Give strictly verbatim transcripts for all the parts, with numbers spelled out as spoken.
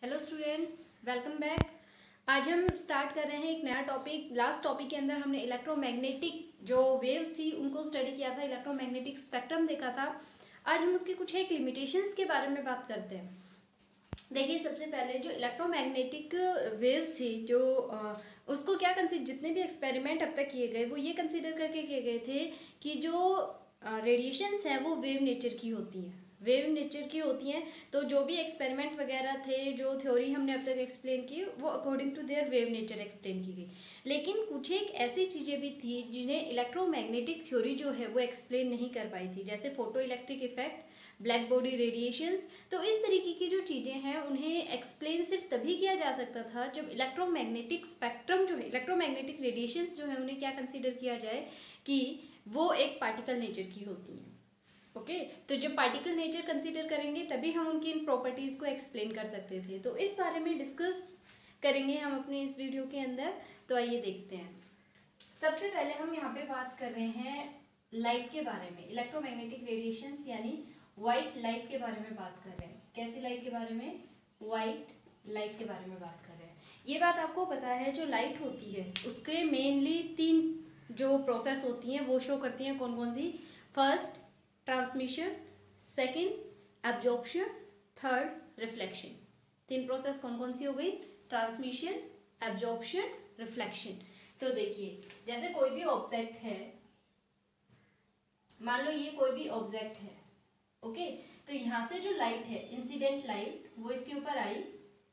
Hello students, welcome back. आज हम start कर रहे हैं एक नया टॉपिक। लास्ट टॉपिक के अंदर हमने इलेक्ट्रोमैग्नेटिक जो वेव्स थी उनको स्टडी किया था, इलेक्ट्रोमैग्नेटिक स्पेक्ट्रम देखा था। आज हम उसके कुछ एक लिमिटेशंस के बारे में बात करते हैं। देखिए, सबसे पहले जो इलेक्ट्रोमैग्नेटिक वेव्स थी जो आ, उसको क्या कंसिडर, जितने भी एक्सपेरिमेंट अब तक किए गए वो ये कंसिडर करके किए गए थे कि जो रेडिएशंस हैं वो वेव नेचर की होती हैं वेव नेचर की होती हैं। तो जो भी एक्सपेरिमेंट वगैरह थे, जो थ्योरी हमने अब तक एक्सप्लेन की, वो according to their wave nature explain की गई। लेकिन कुछ एक ऐसी चीज़ें भी थी जिन्हें इलेक्ट्रोमैग्नेटिक थ्योरी जो है वो एक्सप्लेन नहीं कर पाई थी, जैसे photo electric effect, black body radiations. तो इस तरीके की जो चीज़ें हैं उन्हें एक्सप्लेन सिर्फ तभी किया जा सकता था जब इलेक्ट्रोमैग्नेटिक स्पेक्ट्रम जो है, इलेक्ट्रोमैग्नेटिक रेडिएशंस जो है, उन्हें क्या कंसीडर किया जाए कि वो एक पार्टिकल नेचर की होती हैं। Okay okay? तो जब पार्टिकल नेचर कंसीडर करेंगे तभी हम उनकी इन प्रॉपर्टीज़ को एक्सप्लेन कर सकते थे। तो इस बारे में डिस्कस करेंगे हम अपने इस वीडियो के अंदर। तो आइए देखते हैं। सबसे पहले हम यहाँ पे बात कर रहे हैं लाइट के बारे में, इलेक्ट्रोमैग्नेटिक रेडिएशंस यानी वाइट लाइट के बारे में बात कर रहे हैं। कैसी लाइट के बारे में? वाइट लाइट के बारे में बात कर रहे हैं। ये बात आपको पता है, जो लाइट होती है उसके मेनली तीन जो प्रोसेस होती हैं वो शो करती हैं। कौन कौन सी? First transmission, second absorption, third reflection. तीन प्रोसेस कौन कौन सी हो गई? Transmission, absorption, reflection. तो देखिए, जैसे कोई भी ऑब्जेक्ट है, मान लो ये कोई भी ऑब्जेक्ट है, ओके, तो यहां से जो लाइट है, इंसिडेंट लाइट, वो इसके ऊपर आई,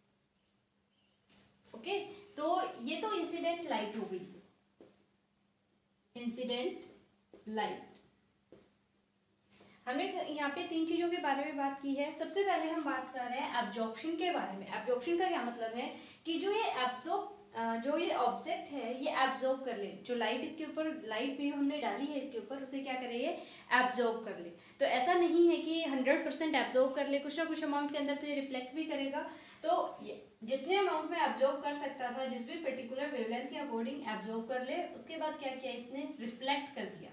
ओके, तो ये तो इंसिडेंट लाइट हो गई, इंसिडेंट लाइट। हमने यहाँ पे तीन चीजों के बारे में बात की है। सबसे पहले हम बात कर रहे हैं एब्जॉर्प्शन के बारे में। एब्जॉर्प्शन का क्या मतलब है कि जो ये एब्जॉर्ब जो ये ऑब्जेक्ट है ये एब्जॉर्ब कर ले, जो लाइट इसके ऊपर, लाइट भी हमने डाली है इसके ऊपर, उसे क्या करे? ये एब्जॉर्ब कर ले। तो ऐसा नहीं है कि हंड्रेड परसेंट एब्जॉर्ब कर ले, कुछ ना कुछ अमाउंट के अंदर तो ये रिफ्लेक्ट भी करेगा। तो जितने अमाउंट में एब्जॉर्ब कर सकता था, जिस भी पर्टिकुलर वेवलेंथ के अकॉर्डिंग एब्जॉर्ब कर ले, उसके बाद क्या किया इसने? रिफ्लेक्ट कर दिया।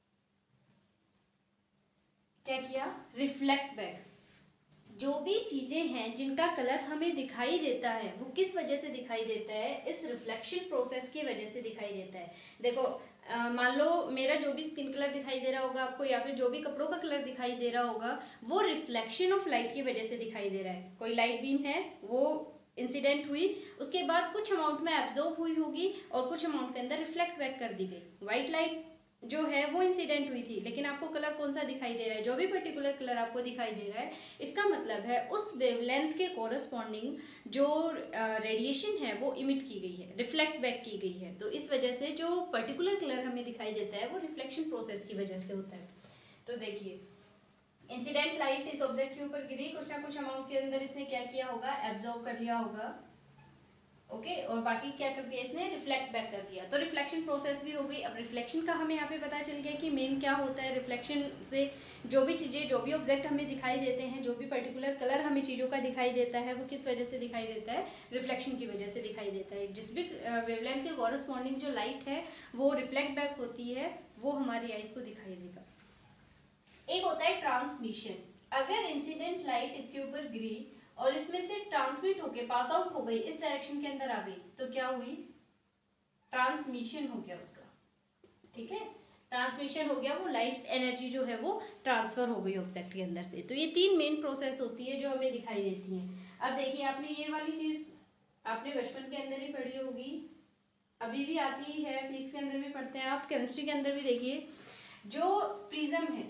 क्या किया? Reflect back. जो भी चीजें हैं जिनका कलर हमें दिखाई देता है वो किस वजह से दिखाई देता है? इस रिफ्लेक्शन प्रोसेस की वजह से दिखाई देता है। देखो, मान लो मेरा जो भी स्किन कलर दिखाई दे रहा होगा आपको, या फिर जो भी कपड़ों का कलर दिखाई दे रहा होगा, वो रिफ्लेक्शन ऑफ लाइट की वजह से दिखाई दे रहा है। कोई लाइट बीम है, वो इंसिडेंट हुई, उसके बाद कुछ अमाउंट में एब्जॉर्ब हुई होगी और कुछ अमाउंट के अंदर रिफ्लेक्ट बैक कर दी गई। व्हाइट लाइट जो है वो इंसिडेंट हुई थी, लेकिन आपको कलर कौन सा दिखाई दे रहा है? जो भी पर्टिकुलर कलर आपको दिखाई दे रहा है, इसका मतलब है उस वेवलेंथ के कोरस्पॉन्डिंग जो रेडिएशन है वो इमिट की गई है, रिफ्लेक्ट बैक की गई है। तो इस वजह से जो पर्टिकुलर कलर हमें दिखाई देता है वो रिफ्लेक्शन प्रोसेस की वजह से होता है। तो देखिए, इंसिडेंट लाइट इस ऑब्जेक्ट के ऊपर गिरी, कुछ ना कुछ अमाउंट के अंदर इसने क्या किया होगा? एब्जॉर्ब कर लिया होगा, ओके okay, और बाकी क्या कर दिया इसने? रिफ्लेक्ट बैक कर दिया। तो रिफ्लेक्शन प्रोसेस भी हो गई। अब रिफ्लेक्शन का हमें यहाँ पे पता चल गया कि मेन क्या होता है। रिफ्लेक्शन से जो भी चीज़ें, जो भी ऑब्जेक्ट हमें दिखाई देते हैं, जो भी पर्टिकुलर कलर हमें चीज़ों का दिखाई देता है, वो किस वजह से दिखाई देता है? रिफ्लेक्शन की वजह से दिखाई देता है। जिस भी वेवलेंथ के कॉरस्पॉन्डिंग जो लाइट है वो रिफ्लेक्ट बैक होती है, वो हमारी आइज को दिखाई देगा। एक होता है ट्रांसमिशन। अगर इंसिडेंट लाइट इसके ऊपर गिरी और इसमें से ट्रांसमिट होके पास आउट हो गई, इस डायरेक्शन के अंदर आ गई, तो क्या हुई? ट्रांसमिशन हो गया उसका। ठीक है, ट्रांसमिशन हो गया, वो लाइट एनर्जी जो है वो ट्रांसफर हो गई ऑब्जेक्ट के अंदर से। तो ये तीन मेन प्रोसेस होती है जो हमें दिखाई देती हैं। अब देखिए, आपने ये वाली चीज आपने बचपन के अंदर ही पढ़ी होगी, अभी भी आती ही है, फिजिक्स के अंदर भी पढ़ते हैं आप, केमिस्ट्री के अंदर भी। देखिए, जो प्रिज्म है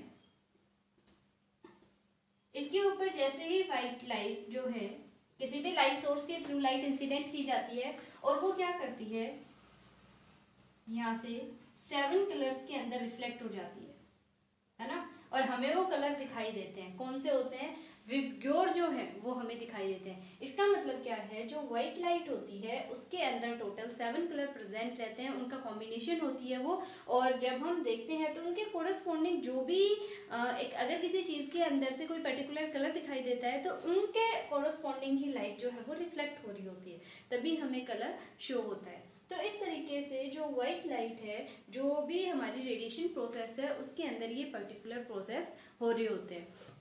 इसके ऊपर जैसे ही व्हाइट लाइट जो है, किसी भी लाइट सोर्स के थ्रू लाइट इंसिडेंट की जाती है और वो क्या करती है? यहाँ से सेवन कलर्स के अंदर रिफ्लेक्ट हो जाती है, है ना? और हमें वो कलर दिखाई देते हैं। कौन से होते हैं? विबग्योर जो है वो हमें दिखाई देते हैं। इसका मतलब क्या है? जो व्हाइट लाइट होती है उसके अंदर टोटल सेवन कलर प्रेजेंट रहते हैं, उनका कॉम्बिनेशन होती है वो। और जब हम देखते हैं तो उनके कोरस्पॉन्डिंग जो भी एक, अगर किसी चीज़ के अंदर से कोई पर्टिकुलर कलर दिखाई देता है तो उनके कोरस्पॉन्डिंग ही लाइट जो है वो रिफ्लेक्ट हो रही होती है, तभी हमें कलर शो होता है। तो इस तरीके से जो व्हाइट लाइट है, जो भी हमारी रेडिएशन प्रोसेस है, उसके अंदर ये पर्टिकुलर प्रोसेस हो रहे होते हैं।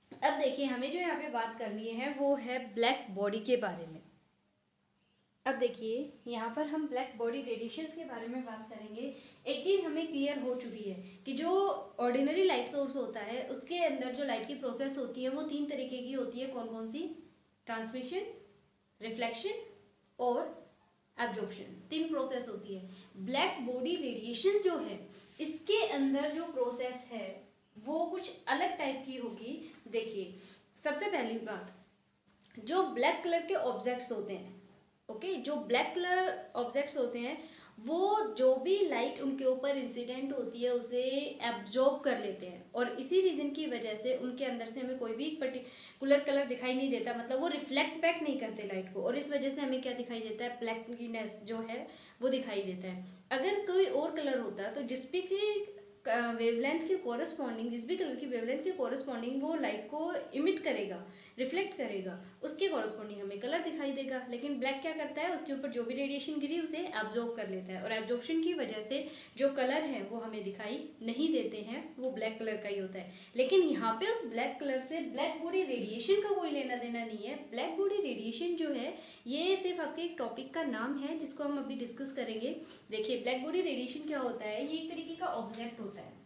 अब देखिए हमें जो यहाँ पे बात करनी है वो है ब्लैक बॉडी के बारे में। अब देखिए यहाँ पर हम ब्लैक बॉडी रेडिएशंस के बारे में बात करेंगे। एक चीज़ हमें क्लियर हो चुकी है कि जो ऑर्डिनरी लाइट सोर्स होता है उसके अंदर जो लाइट की प्रोसेस होती है वो तीन तरीके की होती है। कौन कौन सी? ट्रांसमिशन, रिफ्लेक्शन और एब्जॉर्प्शन, तीन प्रोसेस होती है। ब्लैक बॉडी रेडिएशन जो है इसके अंदर जो प्रोसेस है वो कुछ अलग टाइप की होगी। देखिए सबसे पहली बात, जो ब्लैक कलर के ऑब्जेक्ट्स होते हैं, ओके okay, जो ब्लैक कलर ऑब्जेक्ट्स होते हैं वो जो भी लाइट उनके ऊपर इंसिडेंट होती है उसे एब्जॉर्ब कर लेते हैं, और इसी रीज़न की वजह से उनके अंदर से हमें कोई भी पर्टिकुलर कलर दिखाई नहीं देता, मतलब वो रिफ्लेक्ट बैक नहीं करते लाइट को, और इस वजह से हमें क्या दिखाई देता है? ब्लैकनेस जो है वो दिखाई देता है। अगर कोई और कलर होता तो जिस भी की वेवलेंथ के कोरस्पॉन्डिंग, जिस भी कलर की वेवलेंथ के कोरस्पॉन्डिंग वो लाइट को इमिट करेगा, रिफ्लेक्ट करेगा, उसके कोरस्पॉन्डिंग हमें कलर दिखाई देगा। लेकिन ब्लैक क्या करता है? उसके ऊपर जो भी रेडिएशन गिरी उसे एब्जॉर्ब कर लेता है, और एब्जॉर्प्शन की वजह से जो कलर है वो हमें दिखाई नहीं देते हैं, वो ब्लैक कलर का ही होता है। लेकिन यहाँ पे उस ब्लैक कलर से ब्लैक बॉडी रेडिएशन का कोई लेना देना नहीं है। ब्लैक बॉडी रेडिएशन जो है ये सिर्फ आपके एक टॉपिक का नाम है जिसको हम अभी डिस्कस करेंगे। देखिए ब्लैक बॉडी रेडिएशन क्या होता है? ये एक तरीके का ऑब्जेक्ट होता है,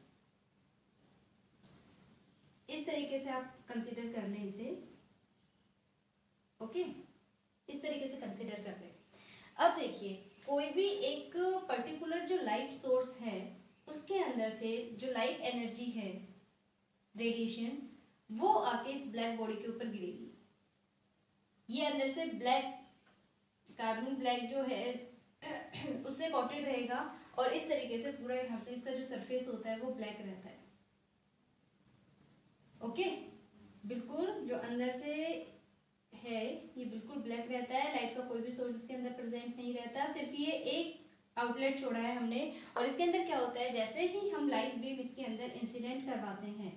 इस तरीके से आप कंसीडर कर लें इसे, ओके okay? इस तरीके से कंसीडर कर लें। अब देखिए कोई भी एक पर्टिकुलर जो लाइट सोर्स है उसके अंदर से जो लाइट एनर्जी है, रेडिएशन, वो आके इस ब्लैक बॉडी के ऊपर गिरेगी। ये अंदर से ब्लैक कार्बन ब्लैक जो है उससे कॉटेड रहेगा, और इस तरीके से पूरा यहाँ पे इसका जो सरफेस होता है वो ब्लैक रहता है। Okay okay? बिल्कुल जो अंदर से है ये बिल्कुल ब्लैक रहता है, लाइट का कोई भी सोर्स इसके अंदर प्रेजेंट नहीं रहता, सिर्फ ये एक आउटलेट छोड़ा है हमने। और इसके अंदर क्या होता है? जैसे ही हम लाइट बीम इसके अंदर इंसिडेंट करवाते हैं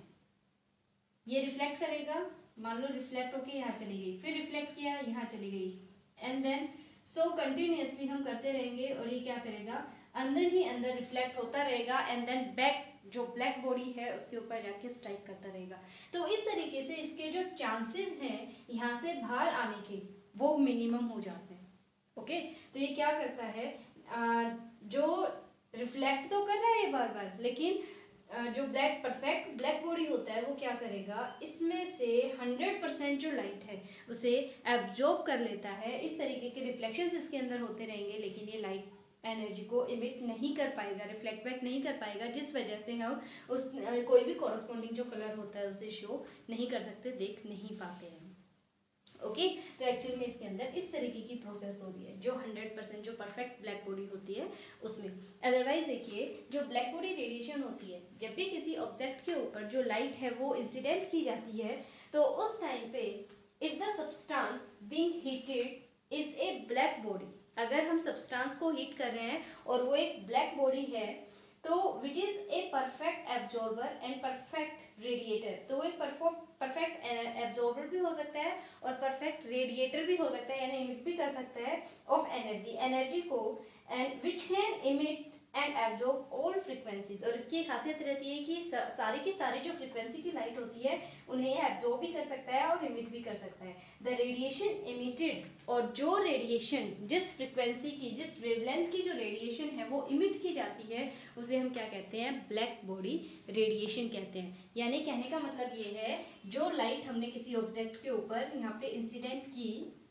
ये रिफ्लेक्ट करेगा, मान लो रिफ्लेक्ट होके यहाँ चली गई, फिर रिफ्लेक्ट किया यहाँ चली गई, एंड देन सो कंटिन्यूअसली हम करते रहेंगे, और ये क्या करेगा? अंदर ही अंदर रिफ्लेक्ट होता रहेगा, एंड देन बैक जो ब्लैक बॉडी है उसके ऊपर जाके स्ट्राइक करता रहेगा। तो इस तरीके से इसके जो चांसेस हैं यहाँ से बाहर आने के वो मिनिमम हो जाते हैं। ओके, तो ये क्या करता है? आ, जो रिफ्लेक्ट तो कर रहा है बार बार, लेकिन जो ब्लैक परफेक्ट ब्लैक बॉडी होता है वो क्या करेगा? इसमें से हंड्रेड परसेंट जो लाइट है उसे एब्जॉर्ब कर लेता है। इस तरीके के रिफ्लेक्शंस इसके अंदर होते रहेंगे, लेकिन ये लाइट एनर्जी को इमिट नहीं कर पाएगा, रिफ्लेक्ट बैक नहीं कर पाएगा, जिस वजह से हम उस कोई भी कॉरस्पॉन्डिंग जो कलर होता है उसे शो नहीं कर सकते, देख नहीं पाते हैं। Okay okay? तो एक्चुअल में इसके अंदर इस तरीके की प्रोसेस हो रही है जो हंड्रेड परसेंट जो परफेक्ट ब्लैक बॉडी होती है उसमें। अदरवाइज देखिए जो ब्लैक बॉडी रेडिएशन होती है, जब भी किसी ऑब्जेक्ट के ऊपर जो लाइट है वो इंसिडेंट की जाती है तो उस टाइम पे if the substance being heated is a black body, अगर हम सब्सटेंस को हीट कर रहे हैं और वो एक ब्लैक बॉडी है तो which is a perfect absorber and perfect radiator, तो एक परफेक्ट एब्जॉर्बर भी हो सकता है और परफेक्ट रेडिएटर भी हो सकता है, यानी इमिट भी कर सकता है ऑफ एनर्जी एनर्जी को, and which can emit and absorb all frequencies. और इसकी एक खासियत रहती है कि सारी की सारी जो फ्रीक्वेंसी की लाइट होती है उन्हें एब्जॉर्ब भी कर सकता है और इमिट भी कर सकता है। द रेडिएशन इमिटेड, और जो रेडिएशन जिस फ्रीक्वेंसी की जिस वेवलेंथ की जो रेडिएशन है वो इमिट की जाती है उसे हम क्या कहते हैं? ब्लैक बॉडी रेडिएशन कहते हैं। यानी कहने का मतलब ये है जो लाइट हमने किसी ऑब्जेक्ट के ऊपर यहाँ पे इंसिडेंट की,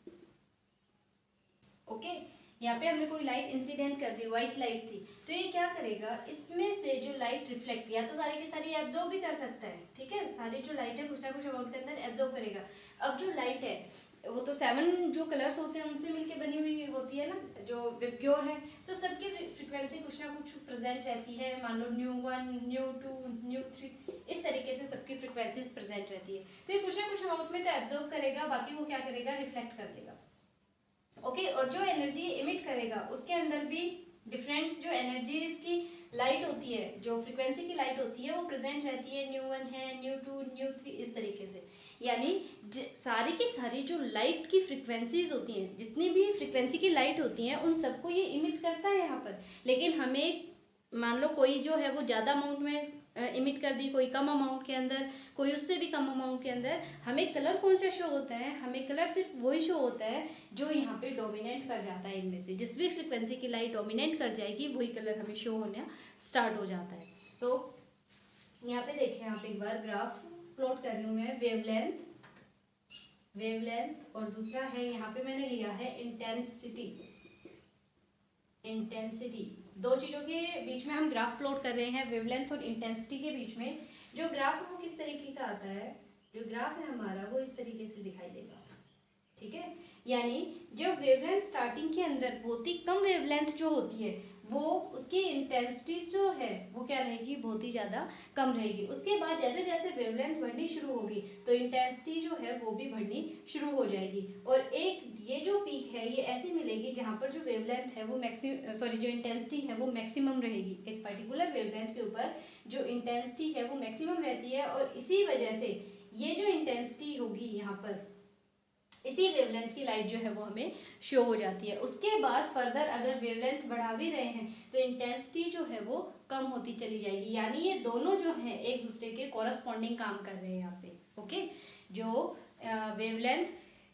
ओके okay? यहाँ पे हमने कोई लाइट इंसिडेंट कर दी, व्हाइट लाइट थी, तो ये क्या करेगा? इसमें से जो लाइट रिफ्लेक्ट, या तो सारी की सारी एब्जॉर्ब भी कर सकता है, ठीक है, सारी जो लाइट है कुछ ना कुछ अमाउंट के अंदर एब्जॉर्ब करेगा। अब जो लाइट है वो तो सेवन जो कलर्स होते हैं उनसे मिलके बनी हुई होती है ना, जो विबग्योर है, तो सबकी फ्रीक्वेंसी कुछ ना कुछ प्रेजेंट रहती है, मान लो nu one, nu two, nu three, इस तरीके से सबकी फ्रीक्वेंसीज प्रेजेंट रहती है। तो ये कुछ ना कुछ अमाउंट में तो एब्जॉर्ब करेगा, बाकी वो क्या करेगा? रिफ्लेक्ट कर देगा। ओके okay, और जो एनर्जी इमिट करेगा उसके अंदर भी डिफरेंट जो एनर्जीज की लाइट होती है, जो फ्रीक्वेंसी की लाइट होती है वो प्रेजेंट रहती है, न्यू वन है, न्यू टू, न्यू थ्री, इस तरीके से। यानी सारी की सारी जो लाइट की फ्रीक्वेंसीज होती हैं, जितनी भी फ्रीक्वेंसी की लाइट होती हैं उन सबको ये इमिट करता है यहाँ पर। लेकिन हमें मान लो कोई जो है वो ज़्यादा अमाउंट में इमिट कर दी, कोई कम अमाउंट के अंदर, कोई उससे भी कम अमाउंट के अंदर। हमें कलर कौन सा शो होता है? हमें कलर सिर्फ वही शो होता है जो यहाँ पे डोमिनेट कर जाता है। इनमें से जिस भी फ्रिक्वेंसी की लाइट डोमिनेट कर जाएगी वही कलर हमें शो होना स्टार्ट हो जाता है। तो यहाँ पे देखिए, यहाँ पे एक बार ग्राफ प्लॉट कर रही हूँ मैं, वेवलेंथ वेवलेंथ और दूसरा है यहाँ पे मैंने लिया है इंटेंसिटी। इंटेंसिटी दो चीज़ों के बीच में हम ग्राफ प्लॉट कर रहे हैं, वेवलेंथ और इंटेंसिटी के बीच में। जो ग्राफ है वो किस तरीके का आता है? जो ग्राफ है हमारा वो इस तरीके से दिखाई देगा, ठीक है। यानी जब वेवलेंथ स्टार्टिंग के अंदर बहुत ही कम वेवलेंथ जो होती है वो उसकी इंटेंसिटी जो है वो क्या रहेगी? बहुत ही ज़्यादा कम रहेगी। उसके बाद जैसे जैसे वेवलेंथ बढ़नी शुरू होगी तो इंटेंसिटी जो है वो भी बढ़नी शुरू हो जाएगी। और एक ये जो पीक है ये ऐसी मिलेगी जहाँ पर जो वेवलेंथ है वो मैक्सिमम सॉरी जो इंटेंसिटी है वो मैक्सिमम रहेगी। एक पर्टिकुलर वेवलेंथ के ऊपर जो इंटेंसिटी है वो मैक्सिमम रहती है और इसी वजह से ये जो इंटेंसिटी होगी यहाँ पर, इसी वेवलेंथ की लाइट जो है वो हमें शो हो जाती है। उसके बाद फर्दर अगर वेवलेंथ बढ़ा भी रहे हैं तो इंटेंसिटी जो है वो कम होती चली जाएगी। यानी ये दोनों जो हैं एक दूसरे के कॉरस्पॉन्डिंग काम कर रहे हैं यहाँ पे, ओके। जो वेवलेंथ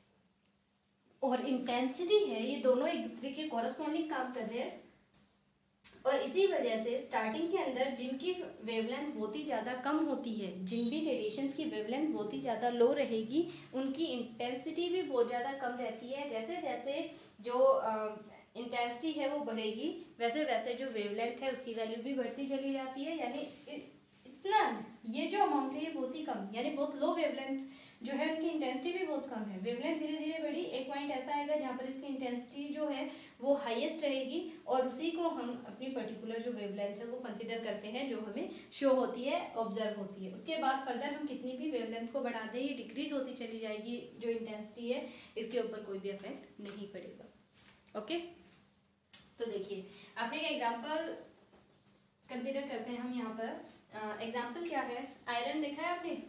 और इंटेंसिटी है ये दोनों एक दूसरे के कॉरस्पॉन्डिंग काम कर रहे हैं और इसी वजह से स्टार्टिंग के अंदर जिनकी वेवलेंथ बहुत ही ज़्यादा कम होती है, जिन भी रेडिएशंस की वेवलेंथ बहुत ही ज़्यादा लो रहेगी, उनकी इंटेंसिटी भी बहुत ज़्यादा कम रहती है। जैसे जैसे जो इंटेंसिटी है वो बढ़ेगी वैसे वैसे जो वेवलेंथ है उसकी वैल्यू भी बढ़ती चली जाती है। यानी इतना ये जो अमाउंट है ये बहुत ही कम, यानी बहुत लो वेवलेंथ जो है उनकी इंटेंसिटी भी बहुत कम है। वेवलेंथ धीरे धीरे बढ़ी, एक पॉइंट ऐसा आएगा जहाँ पर इसकी इंटेंसिटी जो है वो हाईएस्ट रहेगी और उसी को हम अपनी पर्टिकुलर जो वेवलेंथ है वो कंसीडर करते हैं जो हमें शो होती है, ऑब्जर्व होती है। उसके बाद फर्दर हम कितनी भी वेवलेंथ को बढ़ा दें ये डिक्रीज होती चली जाएगी। जो इंटेंसिटी है इसके ऊपर कोई भी इफेक्ट नहीं पड़ेगा, ओके। तो देखिए आपने एक एग्जाम्पल कंसीडर करते हैं हम यहाँ पर। एग्जाम्पल uh, क्या है? आयरन देखा है आपने?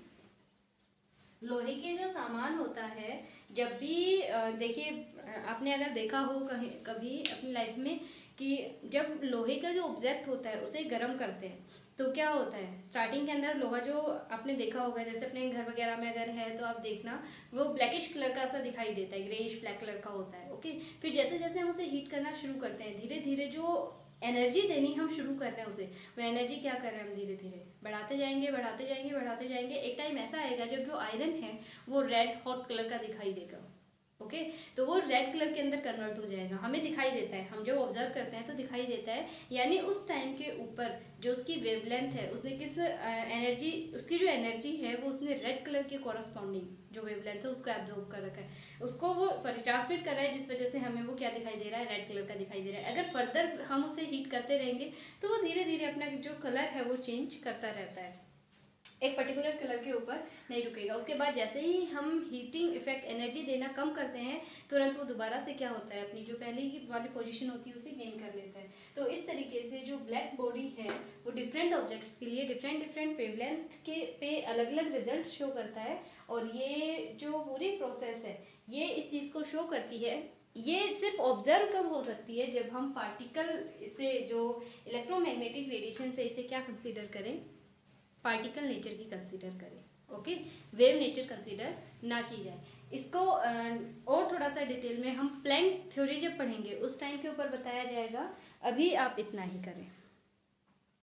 लोहे के जो सामान होता है जब भी देखिए आपने अगर देखा हो कहीं कभी अपनी लाइफ में कि जब लोहे का जो ऑब्जेक्ट होता है उसे गर्म करते हैं तो क्या होता है? स्टार्टिंग के अंदर लोहा जो आपने देखा होगा, जैसे अपने घर वगैरह में अगर है तो आप देखना वो ब्लैकिश कलर का सा दिखाई देता है, ग्रेइश ब्लैक कलर का होता है, ओके। फिर जैसे जैसे हम उसे हीट करना शुरू करते हैं धीरे धीरे जो एनर्जी देनी हम शुरू कर रहे हैं उसे, वो एनर्जी क्या कर रहे हैं हम धीरे धीरे बढ़ाते जाएंगे बढ़ाते जाएंगे बढ़ाते जाएंगे। एक टाइम ऐसा आएगा जब जो आयरन है वो रेड हॉट कलर का दिखाई देगा, ओके। तो वो रेड कलर के अंदर कन्वर्ट हो जाएगा, हमें दिखाई देता है, हम जब ऑब्जर्व करते हैं तो दिखाई देता है। यानी उस टाइम के ऊपर जो उसकी वेवलेंथ है उसने किस एनर्जी उसकी जो एनर्जी है वो उसने रेड कलर के कॉरस्पॉन्डिंग जो वेवलेंथ है उसको एब्जॉर्ब कर रखा है, उसको वो सॉरी ट्रांसमिट कर रहा है, जिस वजह से हमें वो क्या दिखाई दे रहा है? रेड कलर का दिखाई दे रहा है। अगर फर्दर हम उसे हीट करते रहेंगे तो वो धीरे धीरे अपना जो कलर है वो चेंज करता रहता है, एक पर्टिकुलर कलर के ऊपर नहीं रुकेगा। उसके बाद जैसे ही हम हीटिंग इफेक्ट एनर्जी देना कम करते हैं तुरंत वो दोबारा से क्या होता है? अपनी जो पहले की वाली पोजीशन होती है उसे गेन कर लेता है। तो इस तरीके से जो ब्लैक बॉडी है वो डिफरेंट ऑब्जेक्ट्स के लिए डिफरेंट डिफरेंट वेवलेंथ के पे अलग अलग रिजल्ट शो करता है। और ये जो पूरी प्रोसेस है ये इस चीज़ को शो करती है। ये सिर्फ ऑब्जर्व कब हो सकती है? जब हम पार्टिकल से जो इलेक्ट्रोमैग्नेटिक रेडिएशन से इसे क्या कंसीडर करें? पार्टिकल नेचर की कंसीडर करें, ओके। वेव नेचर कंसीडर ना की जाए। इसको और थोड़ा सा डिटेल में हम प्लैंक थ्योरी जब पढ़ेंगे उस टाइम के ऊपर बताया जाएगा, अभी आप इतना ही करें।